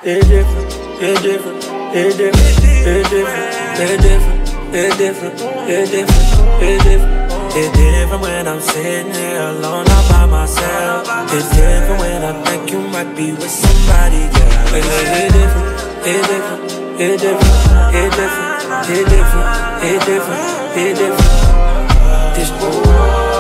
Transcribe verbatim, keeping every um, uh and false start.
It's different, it's different, it's different, it's different, it's different, it's different, it's different, it's different. It's different when I'm sitting here alone all by myself. It's different when I think you might be with somebody else. It's different, it's different, it's different, it's different, it's different, it's different, it's different. This